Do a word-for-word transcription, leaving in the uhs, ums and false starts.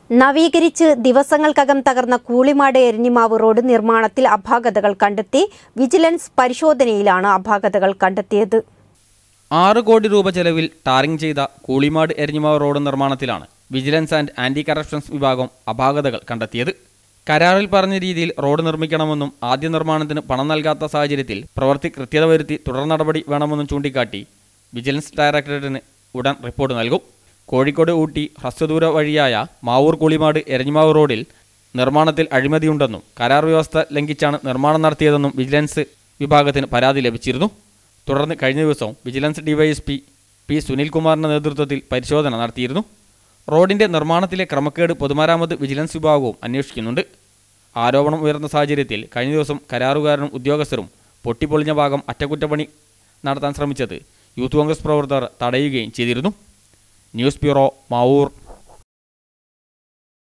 നവീകരിച്ച് ദിവസങ്ങൾക്കകം തകർന്ന കൂളിമാട് എരഞ്ഞിമാവ് റോഡ് നിർമ്മാണത്തിൽ അപാകതകൾ കണ്ടെത്തി. വിജിലൻസ് പരിശോധനയിലാണ് അപാകതകൾ കണ്ടെത്തിയത്. ആറ് കോടി രൂപ ചെലവിൽ ടാറിംഗ് ചെയ്ത കൂളിമാട് എരഞ്ഞിമാവ് റോഡ് നിർമ്മാണത്തിലാണ് വിജിലൻസ് ആൻഡ് ആന്റി കറപ്ഷൻസ് വിഭാഗം അപാകതകൾ കണ്ടെത്തിയത്. കരാറിൽ പറഞ്ഞ രീതിയിൽ റോഡ് നിർമ്മിക്കണമെന്നും ആദ്യ നിർമ്മാണത്തിന് പണം നൽകാത്ത സാഹചര്യത്തിൽ പ്രവൃത്തി കൃത്യത വരുത്തി തുടർ നടപടി വേണമെന്നും ചൂണ്ടിക്കാട്ടി വിജിലൻസ് ഡയറക്ടറേറ്റിന് ഉടൻ റിപ്പോർട്ട് നൽകും. കോഴിക്കോട് ഊട്ടി ഹ്രസ്വദൂര വഴിയായ മാവൂർ കൂളിമാട് എരഞ്ഞിമാവ് റോഡിൽ നിർമ്മാണത്തിൽ അഴിമതിയുണ്ടെന്നും കരാർ വ്യവസ്ഥ ലംഘിച്ചാണ് നിർമ്മാണം നടത്തിയതെന്നും വിജിലൻസ് വിഭാഗത്തിന് പരാതി ലഭിച്ചിരുന്നു. തുടർന്ന് കഴിഞ്ഞ ദിവസം വിജിലൻസ് ഡിവൈഎസ്പി പി സുനിൽകുമാറിന്റെ നേതൃത്വത്തിൽ പരിശോധന നടത്തിയിരുന്നു. റോഡിന്റെ നിർമ്മാണത്തിലെ ക്രമക്കേട് പൊതുമരാമത്ത് വിജിലൻസ് വിഭാഗവും അന്വേഷിക്കുന്നുണ്ട്. ആരോപണം ഉയർന്ന സാഹചര്യത്തിൽ കഴിഞ്ഞ ദിവസം കരാറുകാരനും ഉദ്യോഗസ്ഥരും പൊട്ടിപ്പൊളിഞ്ഞ ഭാഗം അറ്റകുറ്റപ്പണി നടത്താൻ ശ്രമിച്ചത് യൂത്ത് കോൺഗ്രസ് പ്രവർത്തകർ തടയുകയും ചെയ്തിരുന്നു. News bureau, Mavoor.